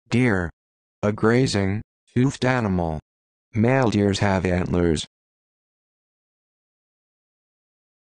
Deer. A grazing, hoofed animal. Male deers have antlers.